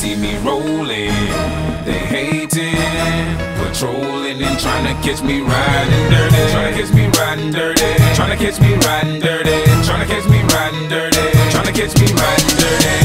see me rolling, they hating, patrolling and trying to catch me riding dirty. Trying to catch me riding dirty. Trying to catch me riding dirty. Trying to catch me riding dirty. Trying to catch me riding dirty.